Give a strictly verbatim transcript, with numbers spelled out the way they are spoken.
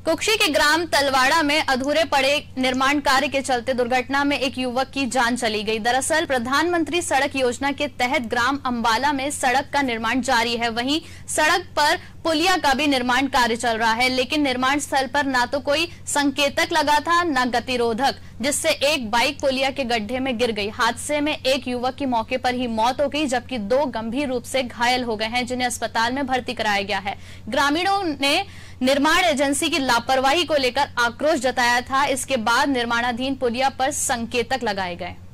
कुक्षी के ग्राम तलवाड़ा में अधूरे पड़े निर्माण कार्य के चलते दुर्घटना में एक युवक की जान चली गई। दरअसल प्रधानमंत्री सड़क योजना के तहत ग्राम अंबाला में सड़क का निर्माण जारी है। वहीं सड़क पर पुलिया का भी निर्माण कार्य चल रहा है, लेकिन निर्माण स्थल पर ना तो कोई संकेतक लगा था न गतिरोधक, जिससे एक बाइक पुलिया के गड्ढे में गिर गई। हादसे में एक युवक की मौके पर ही मौत हो गई, जबकि दो गंभीर रूप से घायल हो गए हैं, जिन्हें अस्पताल में भर्ती कराया गया है। ग्रामीणों ने निर्माण एजेंसी की लापरवाही को लेकर आक्रोश जताया था। इसके बाद निर्माणाधीन पुलिया पर संकेतक लगाए गए।